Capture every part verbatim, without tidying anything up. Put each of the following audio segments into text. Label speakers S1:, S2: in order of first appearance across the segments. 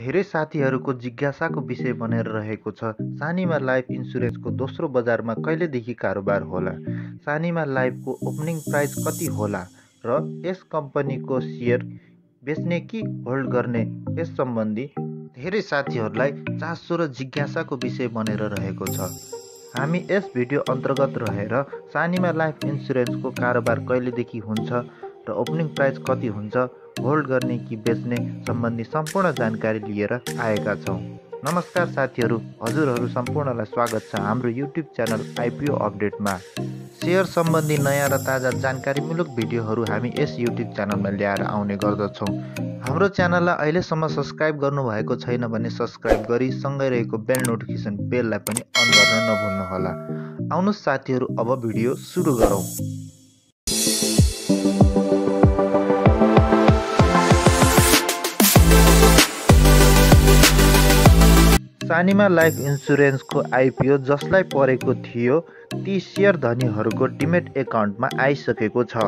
S1: धेरै साथीहरूको जिज्ञासाको विषय बनेर रहेको छ, सानीमा लाइफ इन्सुरेन्सको दोस्रो बजारमा कहिलेदेखि कारोबार होला? सानीमा लाइफको ओपनिङ प्राइस कति होला र यस कम्पनीको सेयर बेच्ने कि होल्ड गर्ने? यस सम्बन्धी धेरै साथीहरूलाई चासो र जिज्ञासाको विषय बनेर रहेको छ। हामी यस भिडियो अन्तर्गत रहेर सानीमा लाइफ इन्सुरेन्सको कारोबार कहिलेदेखि हुन्छ र ओपनिङ प्राइस कति हुन्छ, होल्ड गर्ने कि बेच्ने सम्बन्धी सम्पूर्ण जानकारी लिएर आएका छौँ। नमस्कार साथीहरू, हजुरहरू सम्पूर्णलाई स्वागत छ हाम्रो युट्युब च्यानल आइपिओ अपडेटमा। सेयर सम्बन्धी नयाँ र ताजा जानकारीमूलक भिडियोहरू हामी यस युट्युब च्यानलमा ल्याएर आउने गर्दछौँ। हाम्रो च्यानललाई अहिलेसम्म सब्सक्राइब गर्नुभएको छैन भने सब्सक्राइब गरी सँगै रहेको बेल नोटिफिकेसन बेललाई पनि अन गर्न नभुल्नुहोला। आउनुहोस् साथीहरू, अब भिडियो सुरु गरौँ। सानीमा लाइफ इन्सुरेन्सको आइपिओ जसलाई परेको थियो ती सेयर धनीहरूको डिमेट एकाउन्टमा आइसकेको छ।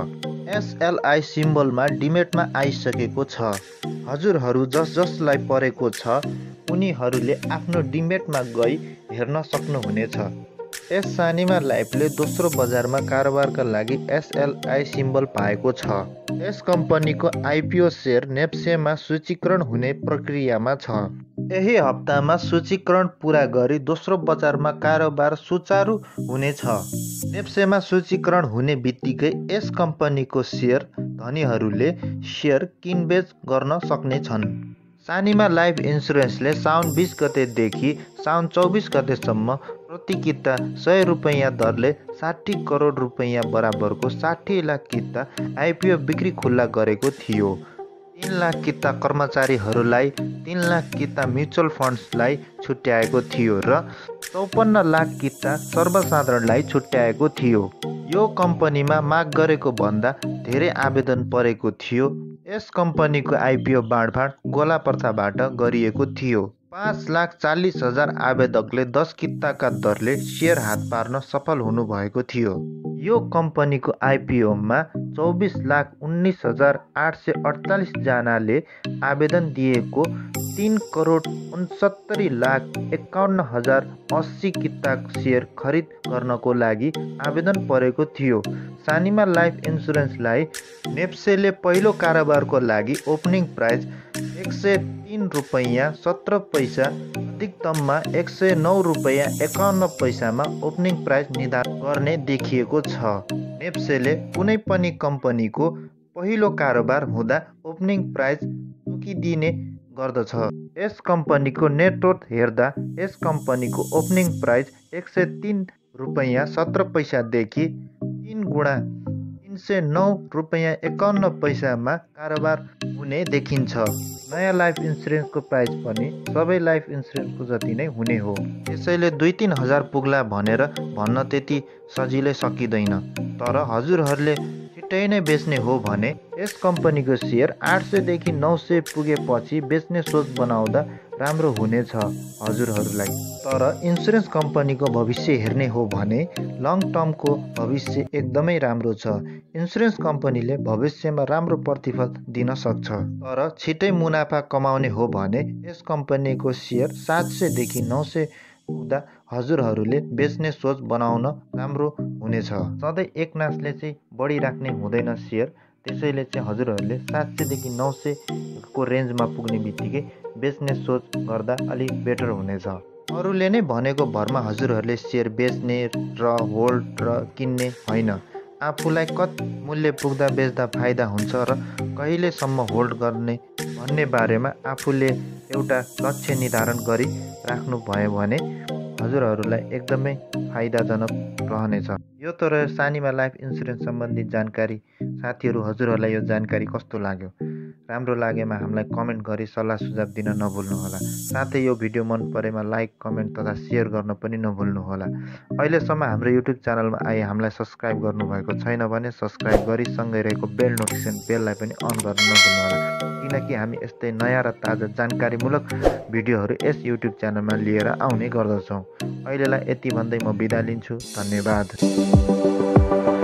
S1: एसएलआई सिम्बलमा डिमेटमा आइसकेको छ। हजुरहरू जस जसलाई परेको छ उनीहरूले आफ्नो डिमेटमा गई हेर्न सक्नुहुनेछ। यस सानीमा लाइफले दोस्रो बजारमा कारोबारका लागि एसएलआई सिम्बल पाएको छ। यस कम्पनीको आइपिओ सेयर नेप्सेमा सूचीकरण हुने प्रक्रियामा छ। यही हप्तामा सूचीकरण पूरा गरी दोस्रो बजारमा कारोबार सुचारू हुनेछ। नेप्सेमा सूचीकरण हुने बित्तिकै यस कम्पनीको सेयर धनीहरूले सेयर किनबेच गर्न सक्नेछन्। सानीमा लाइफ इन्सुरेन्सले साउन बिस गतेदेखि साउन चौबिस गतेसम्म प्रति किता सय रुपैयाँ दरले साठी करोड रुपैयाँ बराबरको साठी लाख किता आइपिओ बिक्री खुल्ला गरेको थियो। तीन लाख किता कर्मचारीहरूलाई, तीन लाख किता म्युचुअल फन्ड्सलाई छुट्याएको थियो र चौपन्न लाख किता सर्वसाधारणलाई छुट्याएको थियो। यो कम्पनीमा माग गरेको भन्दा धेरै आवेदन परेको थियो। यस कम्पनीको आइपिओ बाँडफाँड गोलाप्रथाबाट गरिएको थियो। पाँच लाख चालिस हजार आवेदकले दस किताका दरले सेयर हात पार्न सफल हुनुभएको थियो। यो कम्पनीको आइपिओमा चौबिस लाख उन्नाइस हजार आठ सय अडतालिस जनाले आवेदन दिएको तीन करोड उनसत्तरी लाख एकाउन्न हजार अस्सी किता सेयर खरिद गर्नको लागि आवेदन परेको थियो। सानीमा लाइफ इन्सुरेन्सलाई नेप्सेले पहिलो कारोबारको लागि ओपनिङ प्राइस एक सय तीन रुपैयाँ सत्र पैसा अधिकतममा एक सय नौ रुपैयाँ एकाउन्न पैसामा ओपनिङ प्राइस निर्धारण गर्ने देखिएको छ। नेप्सेले कुनै पनि कम्पनीको पहिलो कारोबार हुँदा ओपनिङ प्राइस तोकिदिने गर्दछ। यस कम्पनीको नेटवर्थ हेर्दा यस कम्पनीको ओपनिङ प्राइस एक सय तीन रुपैयाँ सत्र पैसादेखि तीन गुणा तीन सय नौ रुपैयाँ एकाउन्न पैसामा कारोबार हुने देखिन्छ। नयाँ लाइफ इन्सुरेन्सको प्राइस पनि सबै लाइफ इन्सुरेन्सको जति नै हुने हो। त्यसैले दुई तिन हजार पुग्ला भनेर भन्न त्यति सजिलै सकिँदैन। तर हजुरहरूले छिट्टै नै बेच्ने हो भने यस कम्पनीको सेयर आठ सयदेखि नौ सय पुगेपछि बेच्ने सोच बनाउँदा राम्रो हुनेछ हजुरहरूलाई। तर इन्सुरेन्स कम्पनीको भविष्य हेर्ने हो भने लङ टर्मको भविष्य एकदमै राम्रो छ। इन्सुरेन्स कम्पनीले भविष्यमा राम्रो प्रतिफल दिन सक्छ। तर छिट्टै मुनाफा कमाउने हो भने यस कम्पनीको सेयर सात सयदेखि नौ सय पुग्दा हजुरहरूले बेच्ने सोच बनाउन राम्रो हुनेछ। सधैँ एक नासले चाहिँ बढी राख्ने हुँदैन सेयर। त्यसैले चाहिँ हजुरहरूले सात सयदेखि नौ सयको रेन्जमा पुग्ने बित्तिकै बेच्ने सोच गर्दा अलिक बेटर हुनेछ। अरूले नै भनेको भरमा हजुरहरूले सेयर बेच्ने र होल्ड र किन्ने होइन। आफूलाई कति मूल्य पुग्दा बेच्दा फाइदा हुन्छ र कहिलेसम्म होल्ड गर्ने भन्ने बारेमा आफूले एउटा लक्ष्य निर्धारण गरी राख्नु भयो भने हजुरहरूलाई एकदमै फाइदाजनक रहनेछ। यो त रह्यो सानीमा लाइफ इन्सुरेन्स सम्बन्धी जानकारी। साथीहरू, हजुरहरूलाई यो जानकारी कस्तो लाग्यो? राम्रो लागेमा हामीलाई कमेन्ट गरी सल्लाह सुझाव दिन नभुल्नुहोला। साथै यो भिडियो मन परेमा लाइक, कमेन्ट तथा सेयर गर्न पनि नभुल्नुहोला। अहिलेसम्म हाम्रो युट्युब च्यानलमा आए हामीलाई सब्सक्राइब गर्नुभएको छैन भने सब्सक्राइब गरी सँगै रहेको बेल नोटिफिकेसन बेललाई पनि अन गर्न नभुल्नुहोला, किनकि हामी यस्तै नयाँ र ताजा जानकारीमूलक भिडियोहरू यस युट्युब च्यानलमा लिएर आउने गर्दछौँ। अहिलेलाई यति भन्दै म बिदा लिन्छु। धन्यवाद।